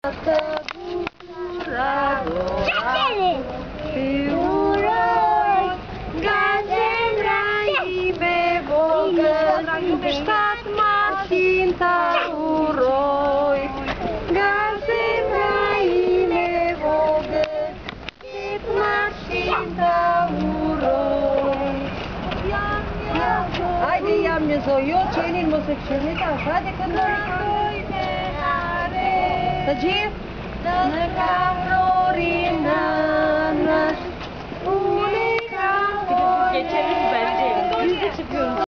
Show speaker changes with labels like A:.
A: Să bucura și uroi, gazem raime vogăl, stat mașinta uroi. Gazem raime vogăl, stat mașinta uroi. Haide, ia-mi eu cenil mă să cenit așa de când noi ne are. Să gif? Să-mi ca Florina.